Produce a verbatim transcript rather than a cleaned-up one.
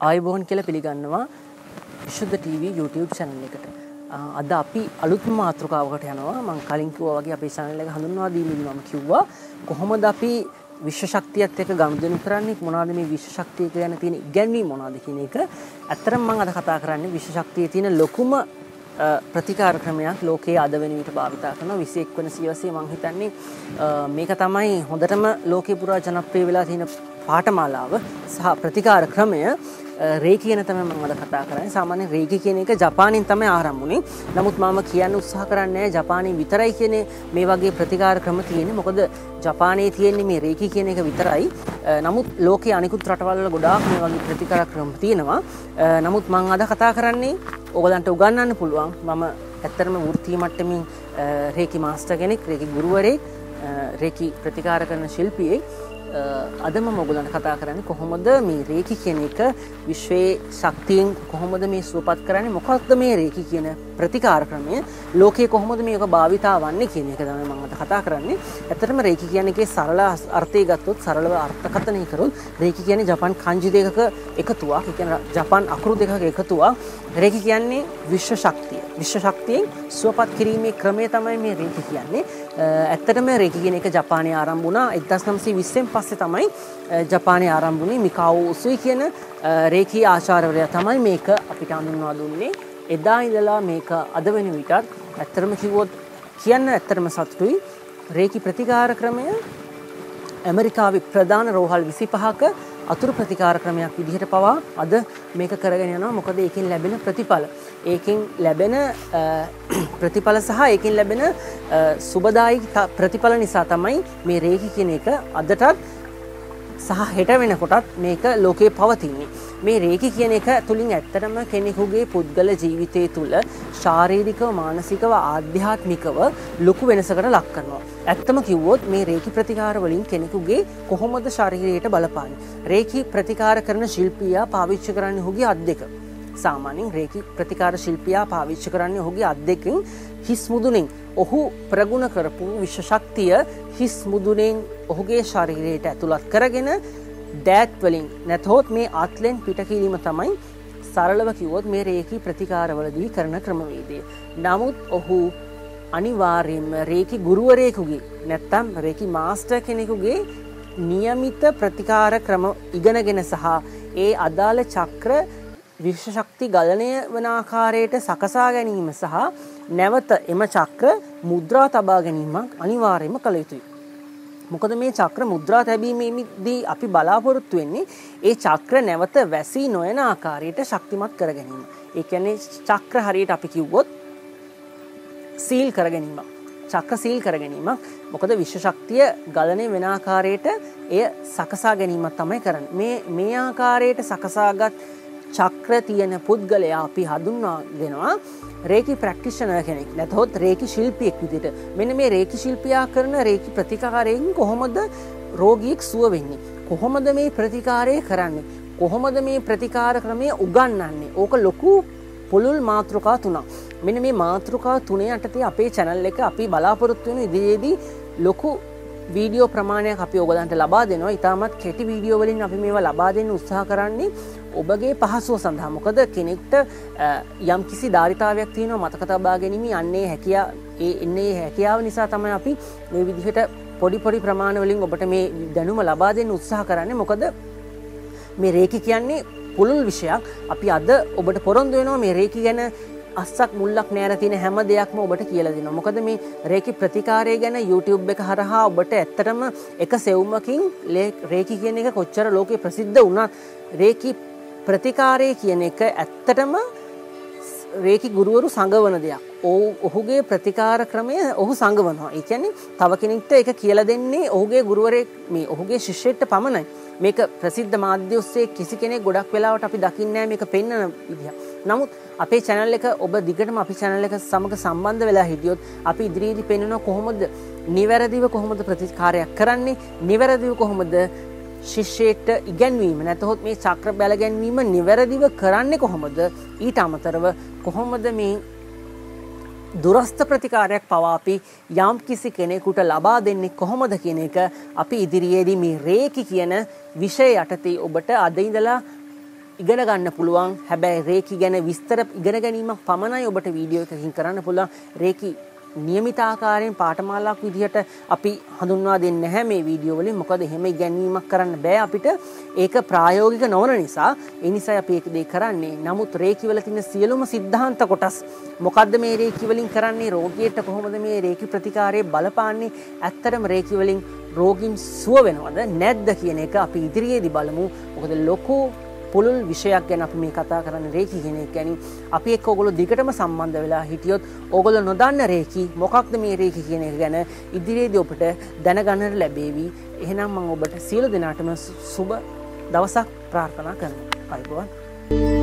ආයුබෝවන් කියලා පිළිගන්නවා විශුද්ධ ටීවී YouTube channel එකට. අද අපි අලුත් මාතෘකාවකට යනවා. මම කලින් කිව්වා වගේ අපේ channel එක හඳුන්වා දීමින් මම කිව්වා කොහොමද අපි විශ්ව ශක්තියත් එක්ක ගනුදෙනු කරන්නේ, මොනවද මේ විශ්ව ශක්තිය ගැන තියෙන ඉගැන්වීම් මොනවද කියන එක. ඇත්තටම මම අද කතා කරන්නේ විශ්ව ශක්තියේ තියෙන ලොකුම ප්‍රතිකාර ක්‍රමයක් ලෝකයේ අද වෙන විට භාවිතා කරනවා. විසි එක් වෙනි සියවසේ මම හිතන්නේ මේක තමයි හොඳටම ලෝකේ පුරා ජනප්‍රිය වෙලා තියෙන පාඨමාලාව සහ ප්‍රතිකාර ක්‍රමය. රේකි කියන තමයි මම අද කතා කරන්නේ. සාමාන්‍යයෙන් රේකි කියන එක ජපානයෙන් තමයි ආරම්භ වුනේ. නමුත් මම කියන්න උත්සාහ කරන්නේ ජපානයේ විතරයි කියන්නේ මේ වගේ ප්‍රතිකාර ක්‍රම තියෙන්නේ. මොකද ජපානයේ තියෙන්නේ මේ රේකි කියන එක විතරයි. නමුත් ලෝකයේ අනිකුත් රටවල් වල ගොඩාක් මේ වගේ ප්‍රතිකාර ක්‍රම තියෙනවා. නමුත් මම අද කතා කරන්නේ ඔයගලන්ට උගන්වන්න පුළුවන්. මම ඇත්තටම වෘත්තීය මට්ටමින් රේකි මාස්ටර් කෙනෙක්, රේකි ගුරුවරයෙක්, රේකි ප්‍රතිකාර කරන ශිල්පියෙක්. අද මම ඔයගලන්ට කතා කරන්නේ කොහොමද මේ රේකි කියන එක විශ්වයේ ශක්තියෙන් කොහොමද මේ සුවපත් කරන්නේ, මොකක්ද මේ රේකි කියන ප්‍රතිකාර ක්‍රමය, ලෝකයේ කොහොමද මේක භාවිතා වන්නේ කියන එක තමයි මම අද කතා කරන්නේ. ඇත්තටම රේකි කියන්නේ එකේ සරල අර්ථය ගත්තොත්, සරලව අර්ථකථනය කරොත් රේකි කියන්නේ ජපාන් kanji දෙකක එකතුවක්. ඒ කියන්නේ ජපාන් අකුරු දෙකක එකතුවක්. රේකි කියන්නේ විශ්ව ශක්තිය. විශ්ව ශක්තියෙන් සුවපත් කිරීමේ ක්‍රමය තමයි මේ රේකි කියන්නේ. ඇත්තටම රේකි කියන එක ජපානයේ ආරම්භ වුණා එක්දහස් නවසිය විස්සෙන් පස්සේ තමයි ජපානයේ ආරම්භ වුණේ. මිකාවෝ උසුයි කියන රේකි ආචාර්යවරයා තමයි මේක අපිට හඳුන්වා දුන්නේ. එදා ඉඳලා මේක අද වෙන විටත් ඇත්තටම කිව්වොත් කියන්න ඇත්තටම සතුටුයි. රේකි ප්‍රතිකාර ක්‍රමය ඇමරිකාවේ ප්‍රධාන රෝහල් විසි පහක අතුරු ප්‍රතිකාර ක්‍රමයක් විදිහට පවා අද මේක කරගෙන යනවා. මොකද ඒකෙන් ලැබෙන ප්‍රතිඵල ඒකෙන් ලැබෙන ප්‍රතිඵල සහ ඒකෙන් ලැබෙන සුබදායි ප්‍රතිඵල නිසා තමයි මේ රේකි කියන එක අදටත් සහ හෙට වෙනකොටත් මේක ලෝකේ පවතින්නේ. මේ රේකි කියන එක තුලින් ඇත්තටම කෙනෙකුගේ පුද්ගල ජීවිතය තුළ ශාරීරිකව, මානසිකව, ආධ්‍යාත්මිකව ලොකු වෙනසකට ලක් කරනවා. ඇත්තම කිව්වොත් මේ රේකි ප්‍රතිකාර වලින් කෙනෙකුගේ කොහොමද ශරීරයට බලපාන්නේ. රේකි ප්‍රතිකාර කරන ශිල්පියා පාවිච්චි කරන්නේ ඔහුගේ අත් දෙක. සාමාන්‍යයෙන් රේකි ප්‍රතිකාර ශිල්පියා පාවිච්චි කරන්නේ ඔහුගේ අත් දෙකෙන් හිස් මුදුනෙන් ඔහු ප්‍රගුණ කරපු විශ්ව ශක්තිය හිස් මුදුනෙන් ඔහුගේ ශරීරයට ඇතුළත් කරගෙන දෑත් වලින් නැතහොත් මේ අත්ලෙන් පිට කිරීම තමයි සරලව කිව්වොත් මේ රේකි ප්‍රතිකාරවලදී කරන ක්‍රමවේදය. නමුත් ඔහු අනිවාර්යයෙන්ම රේකි ගුරුවරයෙකුගේ නැත්නම් රේකි මාස්ටර් කෙනෙකුගේ નિયમિત ප්‍රතිකාර ක්‍රම ඉගෙනගෙන සහ ඒ අදාළ චක්‍ර විශ්ව ශක්ති ගලණය වන ආකාරයට සකසා ගැනීම සහ නැවත එම චක්‍ර මුද්‍රා තබා ගැනීමක් අනිවාර්යයෙන්ම කළ යුතුයි. මොකද මේ චක්‍ර මුද්‍රා තැබීමේදී අපි බලාපොරොත්තු වෙන්නේ ඒ චක්‍ර නැවත වැසී නොයන ආකාරයට ශක්තිමත් කර ගැනීම. ඒ කියන්නේ චක්‍ර හරියට අපි කිව්වොත් සීල් කර ගැනීමක්. චක්‍ර සීල් කර ගැනීමක්. මොකද විශ්ව ශක්තිය ගලණය වෙන ආකාරයට එය සකසා ගැනීමක් තමයි කරන්නේ. මේ මේ ආකාරයට සකසාගත් චක්‍ර තියෙන පුද්ගලයා අපි හඳුන්වා දෙනවා රේකි ප්‍රැක්ටිෂනර් කෙනෙක්. නැතහොත් රේකි ශිල්පියෙක් විදිහට. මෙන්න මේ රේකි ශිල්පියා කරන රේකි ප්‍රතිකාරයෙන් කොහොමද රෝගියෙක් සුව වෙන්නේ? කොහොමද මේ ප්‍රතිකාරය කරන්නේ? කොහොමද මේ ප්‍රතිකාර ක්‍රමය උගන්වන්නේ? ඕක ලොකු පුළුල් මාතෘකා තුනක්. මෙන්න මේ මාතෘකා තුනේ යටතේ අපේ channel එක අපි බලාපොරොත්තු වෙන ඉදිරියේදී ලොකු වීඩියෝ ප්‍රමාණයක් අපි ඔයගලන්ට ලබා දෙනවා. ඉතාමත් කෙටි වීඩියෝ වලින් අපි මේවා ලබා දෙන්න උත්සාහ කරන්නේ ඔබගේ පහසුව සඳහා. මොකද කෙනෙක්ට යම් කිසි ධාරිතාවයක් තියෙනවා මතක තබා ගැනීම යන්නේ හැකියාව ඒ එන්නේ හැකියාව නිසා තමයි අපි මේ විදිහට පොඩි පොඩි ප්‍රමාණ වලින් ඔබට මේ දැනුම ලබා දෙන්න උත්සාහ කරන්නේ. මොකද මේ රේකි කියන්නේ පුළුල් විෂයක්. අපි අද ඔබට පොරොන්දු වෙනවා මේ රේකි ගැන අස්සක් මුල්ලක් නෑර තියෙන හැම දෙයක්ම ඔබට කියලා දෙනවා. මොකද මේ රේකි ප්‍රතිකාරය ගැන YouTube එක හරහා ඔබට ඇත්තටම එක සෙවුමකින් රේකි කියන එක කොච්චර ලෝකේ ප්‍රසිද්ධ වුණත් රේකි ප්‍රතිකාරය කියන එක ඇත්තටම රේකි ගුරුවරු සංගවන දෙයක්. ඔහුගේ ප්‍රතිකාර ක්‍රමය ඔහු සංගවනවා. ඒ කියන්නේ තව කෙනෙක්ට ඒක කියලා දෙන්නේ ඔහුගේ ගුරුවරයෙක් මේ ඔහුගේ ශිෂ්‍යයෙක්ට පමණයි. මේක ප්‍රසිද්ධ මාධ්‍ය ඔස්සේ කිසි කෙනෙක් ගොඩක් වෙලාවට අපි දකින්නේ නැහැ මේක පෙන්වන විදිහ. නමුත් අපේ channel එක ඔබ දිගටම අපි channel එක සමග සම්බන්ධ වෙලා හිටියොත් අපි ඉදිරියේදී පෙන්වන කොහොමද නිවැරදිව කොහොමද ප්‍රතිකාරයක් කරන්නේ, නිවැරදිව කොහොමද ශිෂ්‍යයෙක්ට ඉගැන්වීම නැතහොත් මේ චක්‍ර බැල ගැන්වීම නිවැරදිව කරන්නේ කොහොමද, ඊට අමතරව කොහොමද මේ දුරස්ත ප්‍රතිකාරයක් පවා අපි යම් කිසි කෙනෙකුට ලබා දෙන්නේ කොහොමද කියන එක අපි ඉදිරියේදී මේ රේකි කියන විෂය යටතේ ඔබට අද ඉඳලා ඉගෙන ගන්න පුළුවන්. හැබැයි රේකි ගැන විස්තර ඉගෙන ගැනීමක් පමණයි ඔබට වීඩියෝ එකකින් කරන්න පුළුවන්. රේකි නියමිත ආකාරයෙන් පාඨමාලාවක් විදිහට අපි හඳුන්වා දෙන්නේ නැහැ මේ වීඩියෝ වලින්. මොකද එහෙම ඉගැන්වීමක් කරන්න බෑ අපිට. ඒක ප්‍රායෝගික නොවන නිසා. ඒ නිසා අපි ඒක දෙය කරන්නේ. නමුත් රේකි වල තියෙන සියලුම સિદ્ધාන්ත කොටස් මොකද්ද මේ රේකි වලින් කරන්නේ? රෝගියට කොහොමද මේ රේකි ප්‍රතිකාරය බලපාන්නේ? ඇත්තටම රේකි වලින් රෝගීන් සුව වෙනවද නැද්ද කියන එක අපි ඉදිරියේදී බලමු. මොකද ලොකු පුළුල් විෂයක් ගැන අපි මේ කතා කරන්නේ රේකි කියන එක ගැන. අපි එක්ක ඕගොල්ලෝ දිගටම සම්බන්ධ වෙලා හිටියොත් ඕගොල්ලෝ නොදන්න රේකි මොකක්ද මේ රේකි කියන එක ගැන ඉදිරියේදී ඔබට දැනගන්නට ලැබේවි. එහෙනම් මම ඔබට සියලු දෙනාටම සුබ දවසක් ප්‍රාර්ථනා කරනවා. අයබෝවන්.